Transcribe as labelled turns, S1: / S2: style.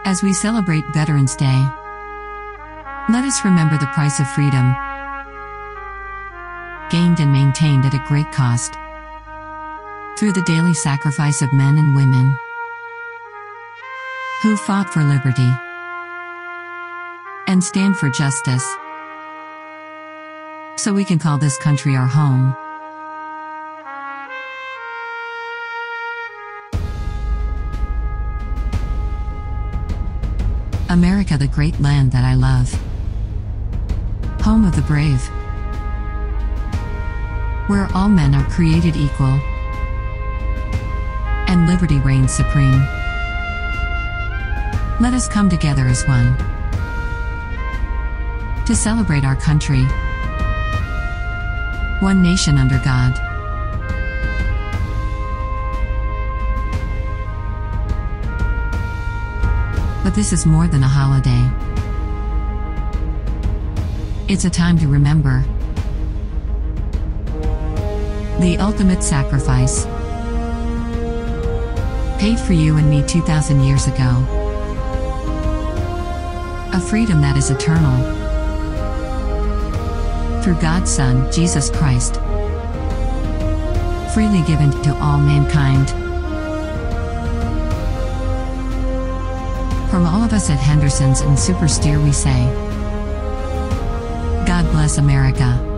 S1: As we celebrate Veterans Day, let us remember the price of freedom, gained and maintained at a great cost, through the daily sacrifice of men and women who fought for liberty and stand for justice, so we can call this country our home. America, the great land that I love, home of the brave, where all men are created equal and liberty reigns supreme. Let us come together as one to celebrate our country, one nation under God. But this is more than a holiday. It's a time to remember the ultimate sacrifice paid for you and me 2,000 years ago. A freedom that is eternal through God's Son, Jesus Christ, freely given to all mankind. From all of us at Henderson's and Super Steer we say, God bless America.